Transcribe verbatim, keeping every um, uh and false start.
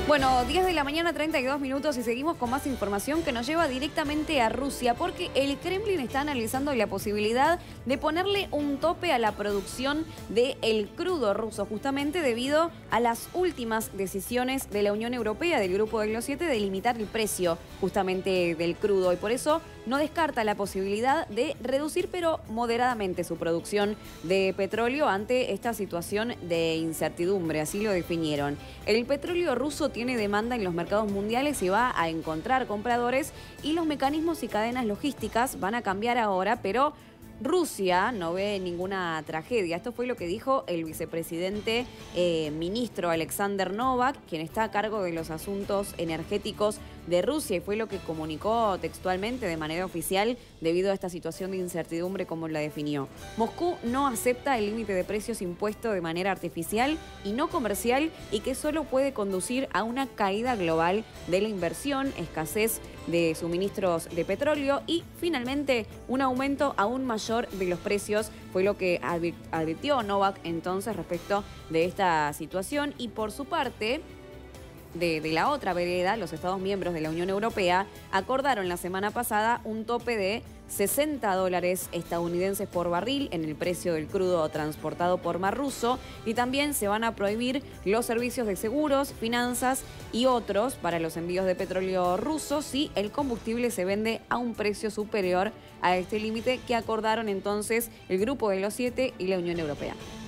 Bueno, diez de la mañana, treinta y dos minutos y seguimos con más información que nos lleva directamente a Rusia porque el Kremlin está analizando la posibilidad de ponerle un tope a la producción del crudo ruso, justamente debido a las últimas decisiones de la Unión Europea, del Grupo de los Siete, de limitar el precio justamente del crudo y por eso no descarta la posibilidad de reducir, pero moderadamente, su producción de petróleo ante esta situación de incertidumbre, así lo definieron. El petróleo ruso tiene demanda en los mercados mundiales y va a encontrar compradores y los mecanismos y cadenas logísticas van a cambiar ahora, pero Rusia no ve ninguna tragedia. Esto fue lo que dijo el vicepresidente eh, ministro Alexander Novak, quien está a cargo de los asuntos energéticos de Rusia, y fue lo que comunicó textualmente de manera oficial debido a esta situación de incertidumbre como la definió. Moscú no acepta el límite de precios impuesto de manera artificial y no comercial y que solo puede conducir a una caída global de la inversión, escasez de suministros de petróleo y finalmente un aumento aún mayor de los precios. Fue lo que advirtió Novak entonces respecto de esta situación. Y por su parte, De, de la otra vereda, los Estados miembros de la Unión Europea acordaron la semana pasada un tope de sesenta dólares estadounidenses por barril en el precio del crudo transportado por mar ruso, y también se van a prohibir los servicios de seguros, finanzas y otros para los envíos de petróleo ruso si el combustible se vende a un precio superior a este límite que acordaron entonces el Grupo de los Siete y la Unión Europea.